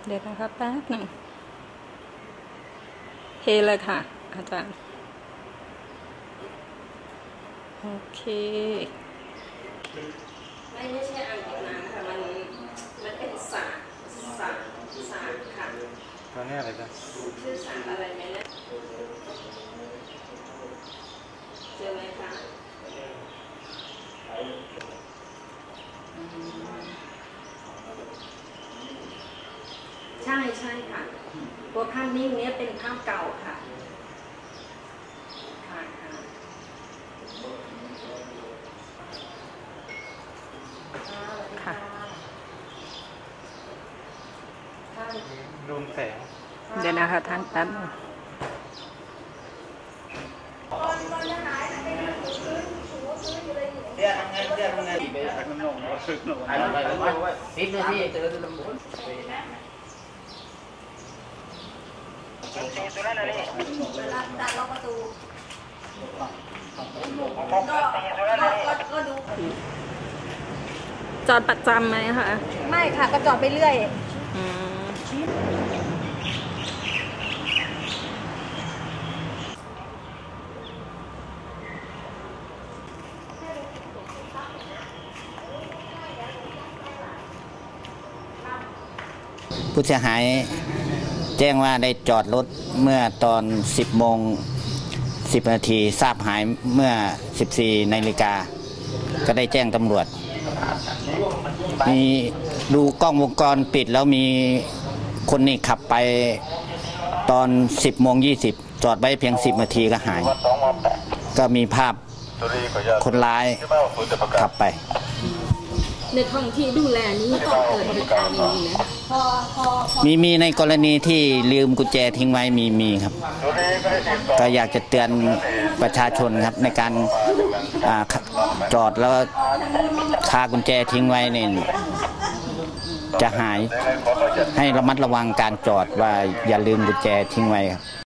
เดี๋ยวนะครับแป๊บหนึ่งเทเลยค่ะอาจารย์โอเคไม่ใช่อ่างเก็บน้ำค่ะมันเป็นสระค่ะตอนนี้อะไรกันชื่อสระอะไรไหมนะเจอไหมคะใช่ค่ะตัวภาพนิ่งนี้เป็นภาพเก่าค่ะค่ะรวมแสงเดี๋ยวนะคะท่านแป๊บนึงปิดเลยที่เจอลำบากตัดล็อกประตูก็ดูจอดประจำไหมคะไม่ค่ะก็จอดไปเรื่อยผู้เสียหายแจ้งว่าได้จอดรถเมื่อตอน 10 โมง 10 นาทีทราบหายเมื่อ 14 นาฬิกาก็ได้แจ้งตำรวจมีดูกล้องวงจรปิดแล้วมีคนนี่ขับไปตอน 10 โมง 20จอดไว้เพียง 10 นาทีก็หายก็มีภาพคนร้ายขับไปในท้องที่ดูแลนี้ต้องเกิดเหตุการณ์อย่างนี้นะมีในกรณีที่ลืมกุญแจทิ้งไว้มีครับก็อยากจะเตือนประชาชนครับในการจอดแล้วคากุญแจทิ้งไว้เนี่ยจะหายให้ระมัดระวังการจอดว่าอย่าลืมกุญแจทิ้งไว้ครับ